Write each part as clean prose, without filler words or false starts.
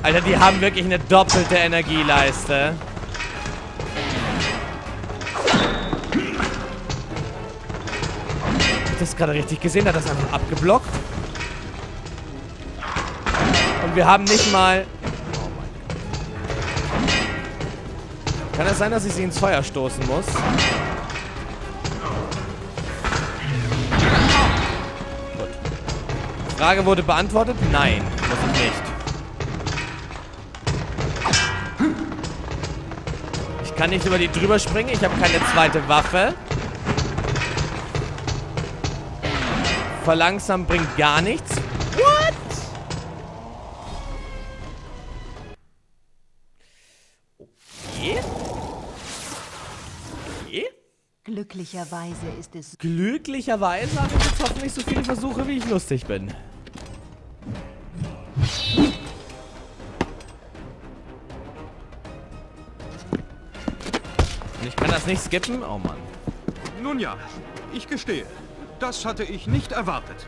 Alter, die haben wirklich eine doppelte Energieleiste. Hab ich das gerade richtig gesehen? Hat das einfach abgeblockt? Und wir haben nicht mal... Oh mein Gott. Kann es sein, dass ich sie ins Feuer stoßen muss? Gut. Die Frage wurde beantwortet? Nein, muss ich nicht. Ich kann nicht über die drüber springen. Ich habe keine zweite Waffe. Verlangsamen bringt gar nichts. What? Okay. Okay. Glücklicherweise ist es... Glücklicherweise habe ich jetzt hoffentlich so viele Versuche, wie ich lustig bin. Und ich kann das nicht skippen? Oh Mann. Nun ja, ich gestehe. Das hatte ich nicht erwartet.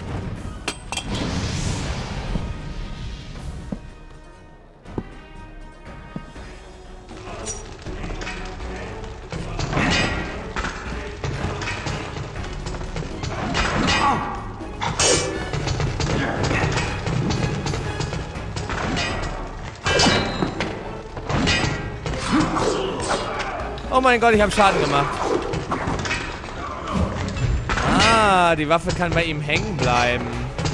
Oh mein Gott, ich habe Schaden gemacht. Ah, die Waffe kann bei ihm hängen bleiben.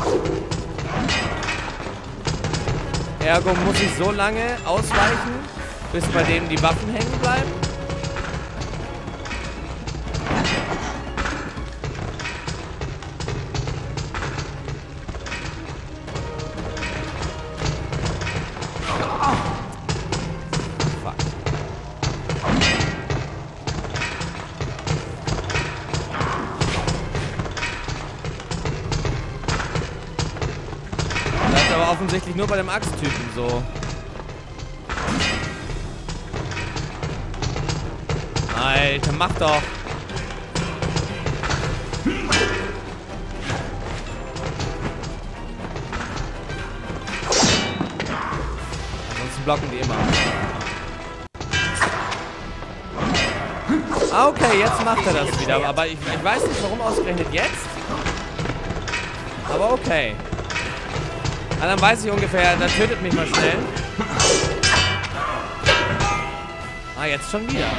Ergo muss ich so lange ausweichen, bis bei dem die Waffen hängen bleiben. Offensichtlich nur bei dem Axttypen so. Alter, mach doch. Ansonsten blocken die immer. Ah, okay, jetzt macht er das wieder. Aber ich weiß nicht, warum ausgerechnet jetzt. Aber okay. Ah, dann weiß ich ungefähr, der tötet mich mal schnell. Ah, jetzt schon wieder.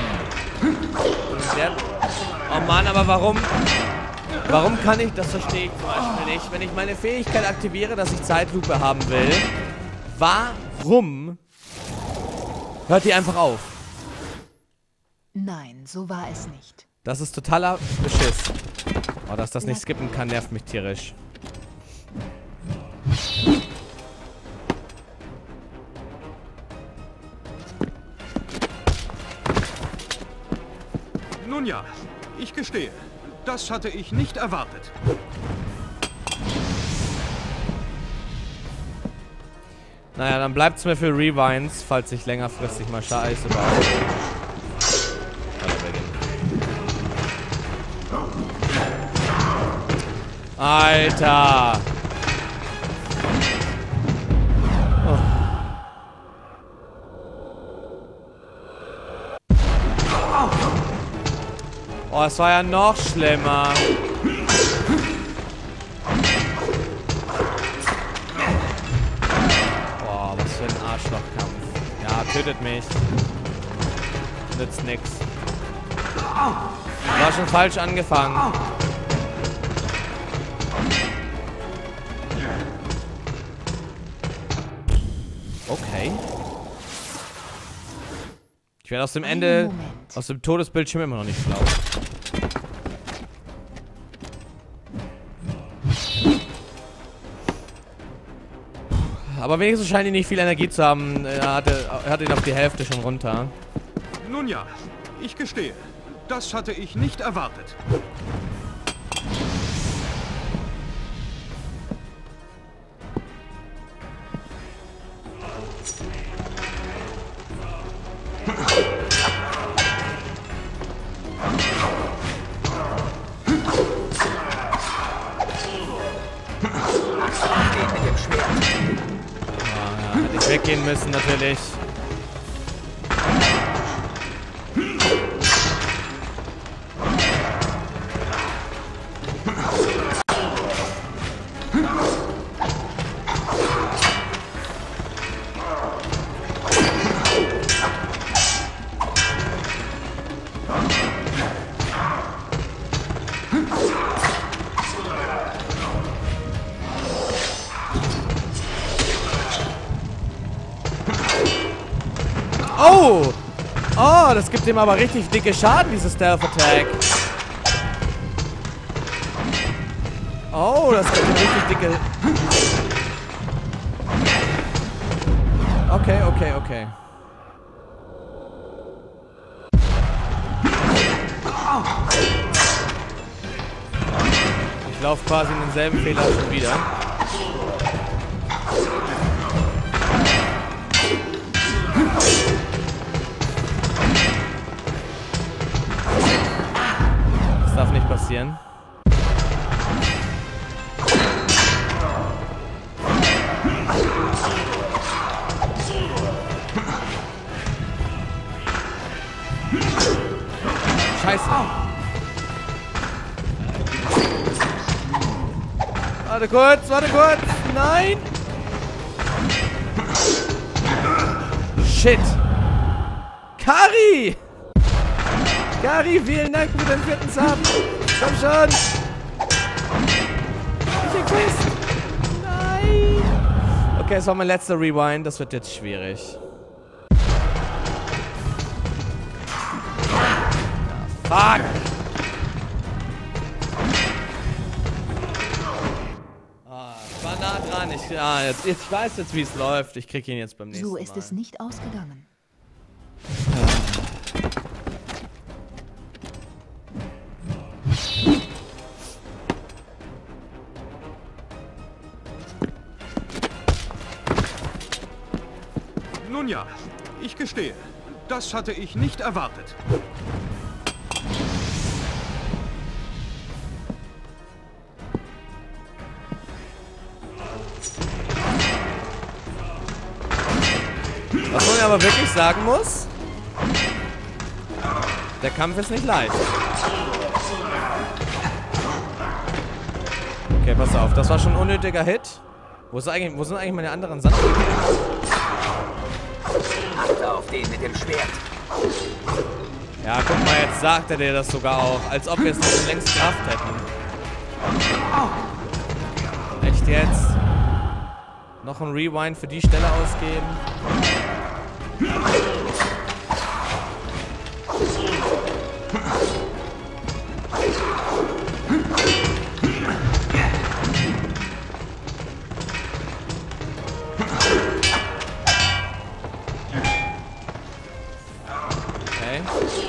Oh Mann, aber warum? Warum kann ich, das verstehe ich zum Beispiel nicht, wenn ich meine Fähigkeit aktiviere, dass ich Zeitlupe haben will, warum hört die einfach auf? Nein, so war es nicht. Das ist totaler Beschiss. Oh, dass das nicht skippen kann, nervt mich tierisch. Nun ja, ich gestehe. Das hatte ich nicht erwartet. Naja, dann bleibt's mir für Rewinds, falls ich längerfristig mal Scheiße baue. Alter! Oh, es war ja noch schlimmer. Boah, was für ein Arschlochkampf. Ja, tötet mich. Nützt nix. War schon falsch angefangen. Okay. Ich werde aus dem Ende, aus dem Todesbildschirm immer noch nicht schlau. Aber wenigstens scheint die nicht viel Energie zu haben. Er hatte ihn auf die Hälfte schon runter. Nun ja, ich gestehe. Das hatte ich nicht erwartet. weggehen müssen natürlich. Oh! Oh, das gibt ihm aber richtig dicke Schaden, dieses Stealth Attack. Oh, das gibt ihm richtig dicke... Okay, okay, okay. Ich laufe quasi in denselben Fehler schon wieder. Das darf nicht passieren. Scheiße. Warte kurz, warte kurz. Nein. Shit. Kari! Kari, vielen Dank für den 4. Sub. Komm schon. Ich exist. Nein. Okay, es war mein letzter Rewind. Das wird jetzt schwierig. Fuck! Ich war nah dran. Ich weiß jetzt, wie es läuft. Ich krieg ihn jetzt beim nächsten Mal. So ist es nicht ausgegangen. Nun ja, ich gestehe. Das hatte ich nicht erwartet. Was man aber wirklich sagen muss, der Kampf ist nicht leicht. Okay, pass auf, das war schon ein unnötiger Hit. Wo sind eigentlich meine anderen Sachen? Achte auf den mit dem Schwert. Ja, guck mal, jetzt sagt er dir das sogar auch, als ob wir es nicht längst Kraft hätten. Echt jetzt? Noch ein Rewind für die Stelle ausgeben? Okay.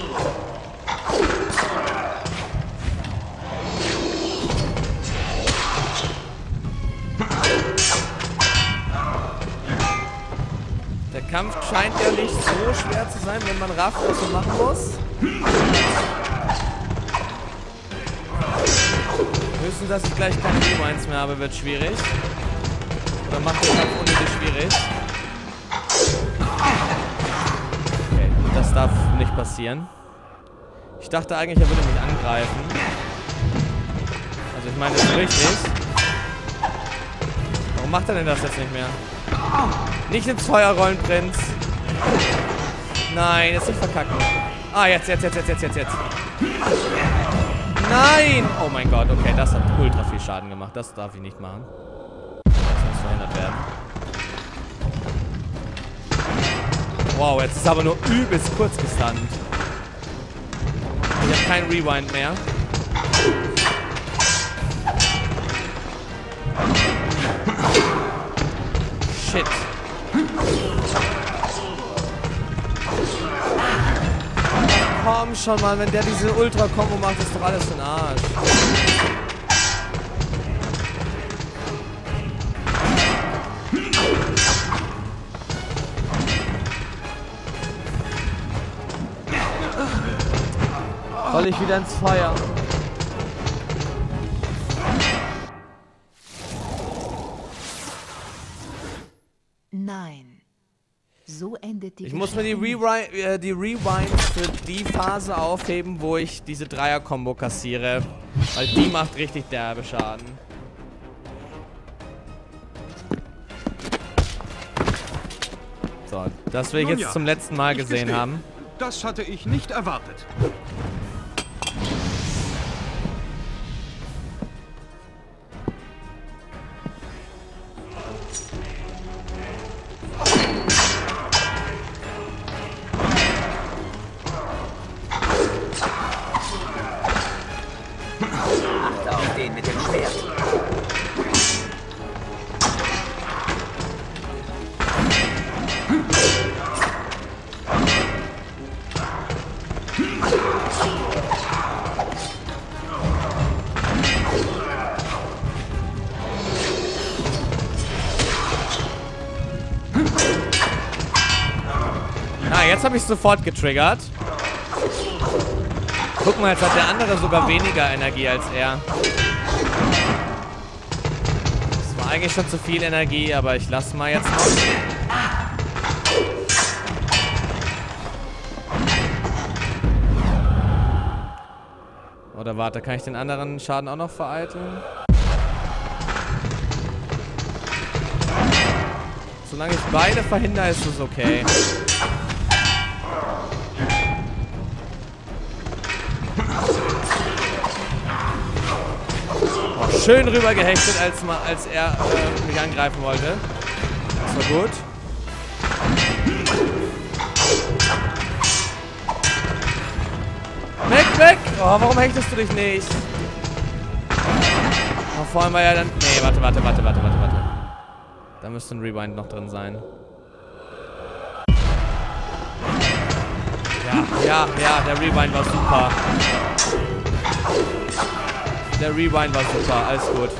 Der Kampf scheint ja nicht so schwer zu sein, wenn man rafft, was man machen muss. Höchstens, dass ich gleich keine Rewinds mehr habe, wird schwierig. Oder macht den Kampf unnötig schwierig. Okay, das darf nicht passieren. Ich dachte eigentlich, er würde mich angreifen. Also ich meine, das ist richtig. Warum macht er denn das jetzt nicht mehr? Nicht ins Feuer rollen, Prinz. Nein, jetzt nicht verkacken. Ah, jetzt. Nein! Oh mein Gott, okay, das hat ultra viel Schaden gemacht. Das darf ich nicht machen. Das muss verhindert werden. Wow, jetzt ist aber nur übelst kurz gestunt. Ich habe keinen Rewind mehr. Shit. Komm schon mal, wenn der diese Ultra-Kombo macht, ist doch alles für den Arsch. Soll ich wieder ins Feuer? Nein. So endet die Ich muss mir die Geschichte nicht. Rewind für die Phase aufheben, wo ich diese Dreier-Kombo kassiere. Weil die macht richtig derbe Schaden. So, das will ich jetzt zum letzten Mal gesehen haben. Das hatte ich nicht erwartet. Achte auf den mit dem Schwert. Ah, jetzt habe ich sofort getriggert. Guck mal, jetzt hat der andere sogar weniger Energie als er. Das war eigentlich schon zu viel Energie, aber ich lasse mal jetzt noch. Oder warte, kann ich den anderen Schaden auch noch vereiteln? Solange ich beide verhindere, ist es okay. Oh, schön rüber gehechtet, als er mich angreifen wollte. Das war gut. Weg! Oh, warum hechtest du dich nicht? Oh, vorhin war ja dann... Nee, warte. Da müsste ein Rewind noch drin sein. Ja, der Rewind war super. Der Rewind war super, alles gut.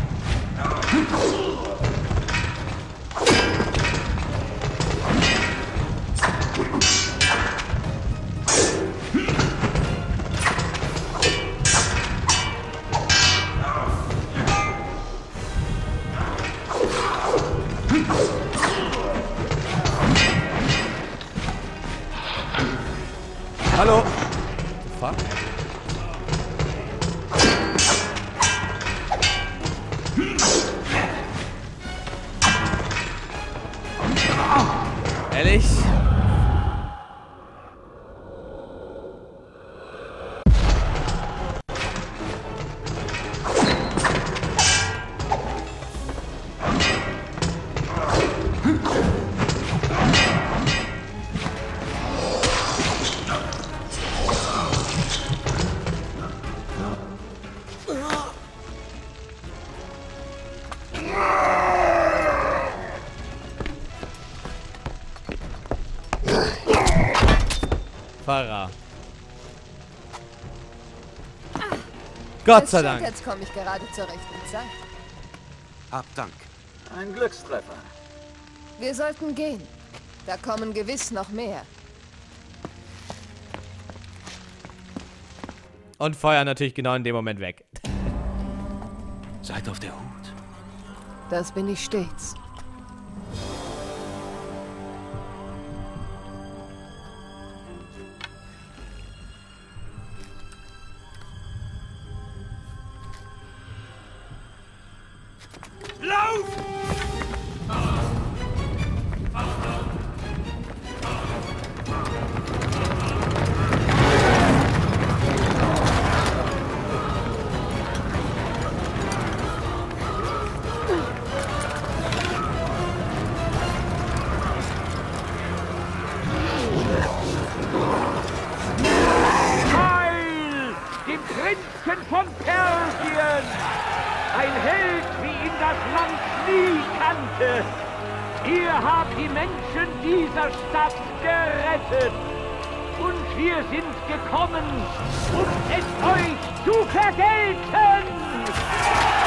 Hallo. Fuck. Ehrlich? Farah. Gott sei Dank. Jetzt komme ich gerade zur rechten Zeit. Hab Dank. Ein Glückstreffer. Wir sollten gehen. Da kommen gewiss noch mehr. Und Feuer natürlich genau in dem Moment weg. Seid auf der Hut. Das bin ich stets. Lauf! Heil! Dem Prinzen von Persien! Ein Held, wie ihn das Land nie kannte! Ihr habt die Menschen dieser Stadt gerettet! Und wir sind gekommen, um es euch zu vergelten!